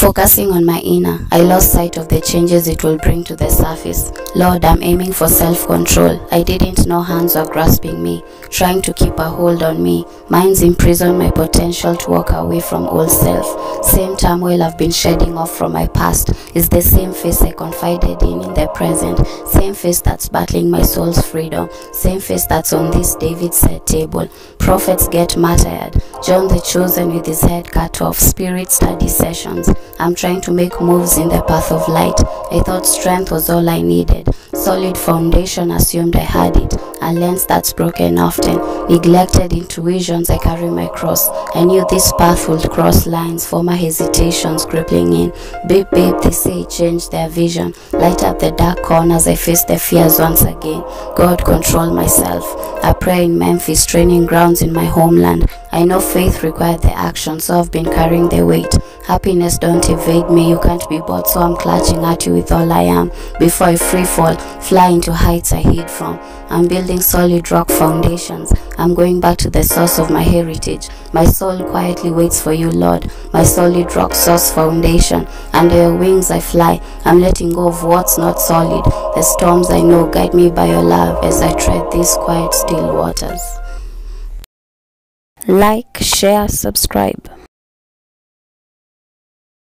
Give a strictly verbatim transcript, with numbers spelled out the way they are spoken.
Focusing on my inner, I lost sight of the changes it will bring to the surface. Lord, I'm aiming for self-control. I didn't know hands were grasping me, trying to keep a hold on me. Minds imprison my potential to walk away from old self. Same turmoil I've been shedding off from my past is the same face I confided in in the present. Same face that's battling my soul's freedom. Same face that's on this David said table. Prophets get martyred. John the Chosen with his head cut off. Spirit study sessions. I'm trying to make moves in the path of light. I thought strength was all I needed. Solid foundation assumed I had it. A lens that's broken often. Neglected intuitions, I carry my cross. I knew this path would cross lines, former hesitations crippling in. Babe, babe, they say change their vision. Light up the dark corners, I face the fears once again. God, control myself. I pray in Memphis, training grounds in my homeland. I know faith required the action, so I've been carrying the weight. Happiness don't evade me, you can't be bought, so I'm clutching at you with all I am. Before I free fall, fly into heights I hid from. I'm building solid rock foundations. I'm going back to the source of my heritage. My soul quietly waits for you, Lord. My solid rock source foundation. Under your wings I fly. I'm letting go of what's not solid. The storms I know guide me by your love as I tread these quiet, still waters. Like, share, subscribe.